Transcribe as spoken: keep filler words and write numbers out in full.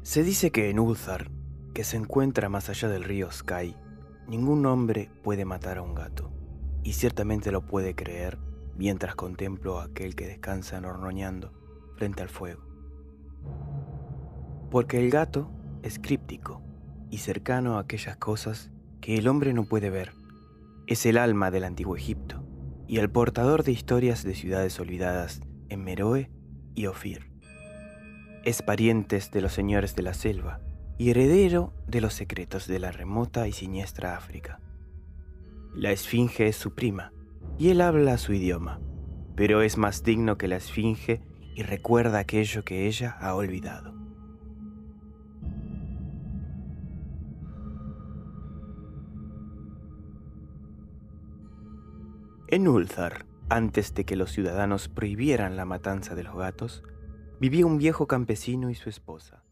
Se dice que en Ulthar, que se encuentra más allá del río Sky, ningún hombre puede matar a un gato, y ciertamente lo puede creer mientras contemplo a aquel que descansa nornoñando frente al fuego. Porque el gato es críptico y cercano a aquellas cosas que el hombre no puede ver. Es el alma del antiguo Egipto y el portador de historias de ciudades olvidadas en Meroe y Ofir. Es parientes de los señores de la selva y heredero de los secretos de la remota y siniestra África. La esfinge es su prima y él habla su idioma, pero es más digno que la esfinge y recuerda aquello que ella ha olvidado. En Ulthar, antes de que los ciudadanos prohibieran la matanza de los gatos, vivía un viejo campesino y su esposa.